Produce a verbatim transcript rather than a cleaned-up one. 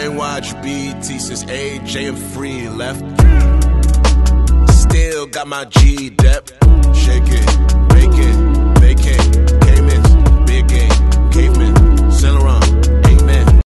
I ain't watch B T since A J and Free left. Still got my G-Dep, shake it.